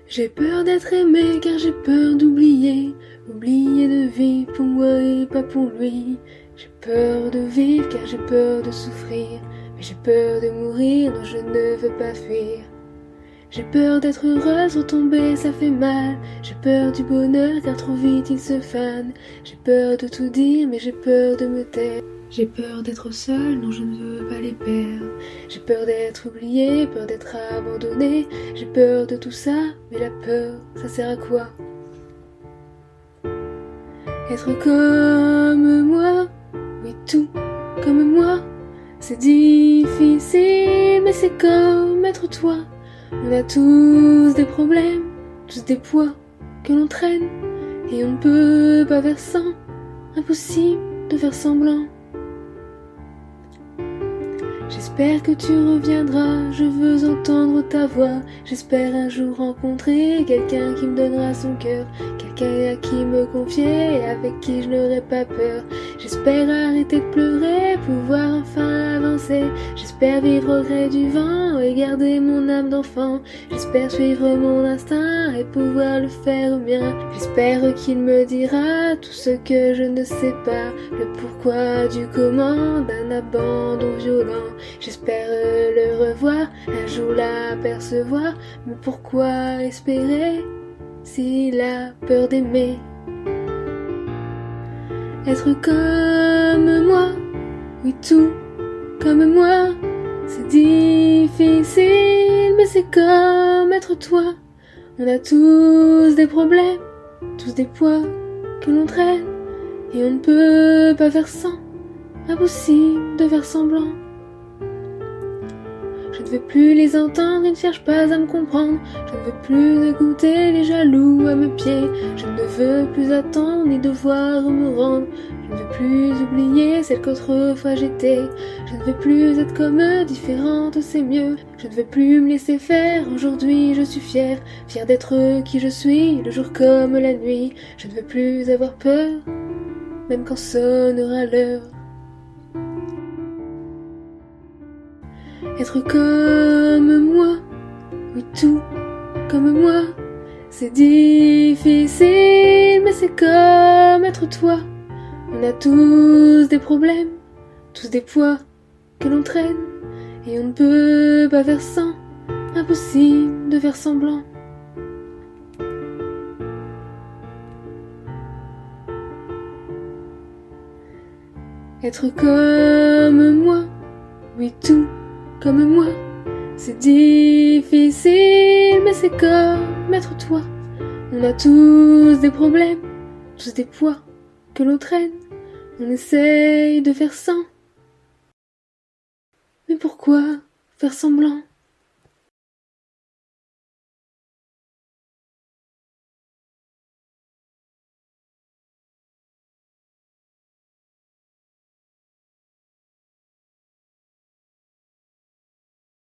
J'ai peur d'être aimé car j'ai peur d'oublier, oublier de vivre pour moi et pas pour lui. J'ai peur de vivre car j'ai peur de souffrir, mais j'ai peur de mourir, non je ne veux pas fuir. J'ai peur d'être heureuse, retomber ça fait mal. J'ai peur du bonheur car trop vite il se fane. J'ai peur de tout dire mais j'ai peur de me taire. J'ai peur d'être seule, non je ne veux pas les perdre. J'ai peur d'être oubliée, peur d'être abandonnée. J'ai peur de tout ça, mais la peur, ça sert à quoi? Être comme moi, oui tout comme moi. C'est difficile, mais c'est comme être toi. On a tous des problèmes, tous des poids que l'on traîne. Et on ne peut pas faire sans, impossible de faire semblant. J'espère que tu reviendras, je veux entendre ta voix. J'espère un jour rencontrer quelqu'un qui me donnera son cœur, quelqu'un à qui me confier et avec qui je n'aurai pas peur. J'espère arrêter de pleurer, pouvoir enfin avancer. J'espère vivre au gré du vent et garder mon âme d'enfant. J'espère suivre mon instinct et pouvoir le faire au mien. J'espère qu'il me dira tout ce que je ne sais pas, le pourquoi du comment d'un abandon violent. J'espère le revoir, un jour l'apercevoir, mais pourquoi espérer s'il a peur d'aimer? Être comme moi, oui tout comme moi, c'est difficile, mais c'est comme être toi. On a tous des problèmes, tous des poids que l'on traîne, et on ne peut pas faire sans, impossible de faire semblant. Je ne veux plus les entendre, ils ne cherchent pas à me comprendre. Je ne veux plus écouter les jaloux à mes pieds. Je ne veux plus attendre ni devoir me rendre. Je ne veux plus oublier celle qu'autrefois j'étais. Je ne veux plus être comme eux, différente c'est mieux. Je ne veux plus me laisser faire, aujourd'hui je suis fière. Fière d'être qui je suis, le jour comme la nuit. Je ne veux plus avoir peur, même quand sonnera l'heure. Être comme moi, oui tout comme moi, c'est difficile, mais c'est comme être toi. On a tous des problèmes, tous des poids que l'on traîne, et on ne peut pas faire sans, impossible de faire semblant. Être comme moi, oui tout comme moi, c'est difficile, mais c'est comme être toi. On a tous des problèmes, tous des poids que l'on traîne. On essaye de faire sans. Mais pourquoi faire semblant?